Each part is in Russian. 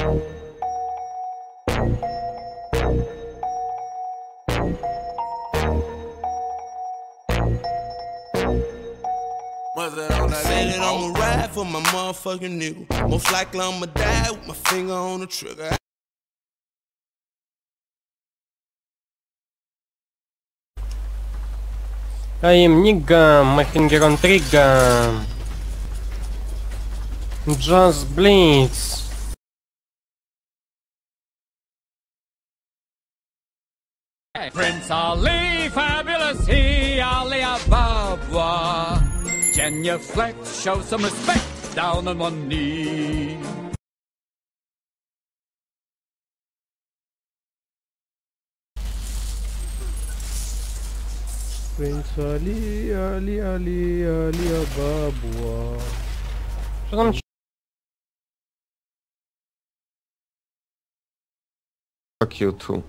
Said that I'ma ride for my motherfucking nigga. Most likely I'ma die with my finger on the trigger. Аим Нига, Махингерон Трига, Just Blitz. Prince Ali, fabulous he, Ali Ababa. Genuflect, show some respect, down on one knee. Prince Ali, Ali Абабуа. Что там? Fuck you too.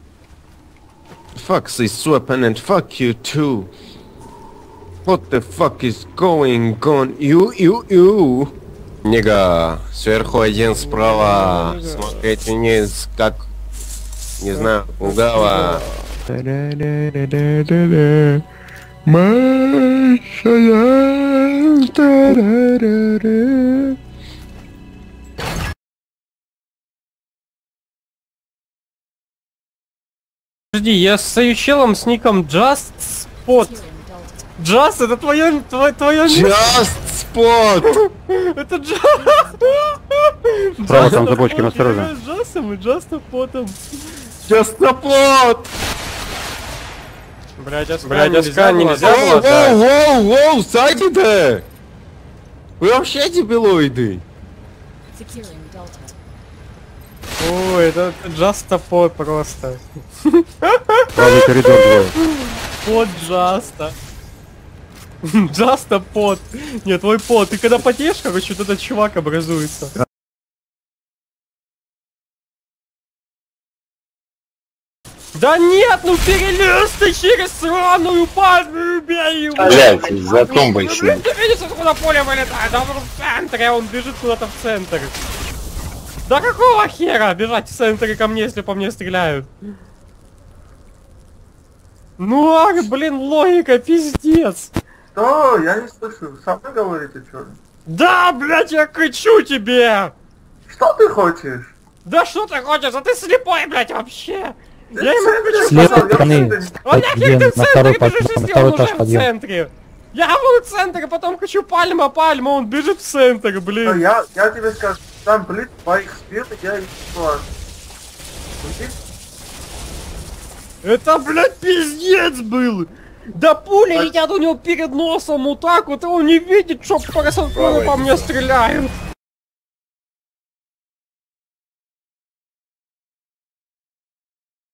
Fuck this weapon and fuck you too. What the fuck is going on? You. Нига, сверху один, справа. Смотреть вниз, как, не знаю, угала. Подожди, я стою челом с ником Just Spot. Just, это твое Just Spot! Это Just. Справа там за бочками, осторожно. Just и Just Spot. Just Spot! Блядь, СК нельзя было дать. Воу, садите! Вы вообще дебилоиды! Ой, это Just Spot просто. Правый коридор двое. Под Джаста. Джаста пот. Нет, твой пот. Ты когда потеешь, короче, вот этот чувак образуется. Да нет, ну перелез ты через сраную пальму, убей его! Блять, за тумбой сидит. Ты видишь, откуда поле вылетает? Да он в центре, он бежит куда-то в центр. Да какого хера бежать в центре ко мне, если по мне стреляют? Ну ах, блин, логика, пиздец. Что? Я не слышу. Со мной говорите, что ли? Да, блядь, я кричу тебе! Что ты хочешь? Да что ты хочешь? А ты слепой, блядь, вообще! Ты Я ему кричу, С левой сказал, стороны, а нахер ты в на центре второй бежишь, если он второй уже этаж в подъем. центре? Я был в центре, потом кричу пальма, он бежит в центр, Что, блин. я тебе скажу, там, блин, твоих спирт, я и плачу. Это, блядь, пиздец был! Да пули летят у него перед носом вот так вот, и он не видит, что по мне стреляют.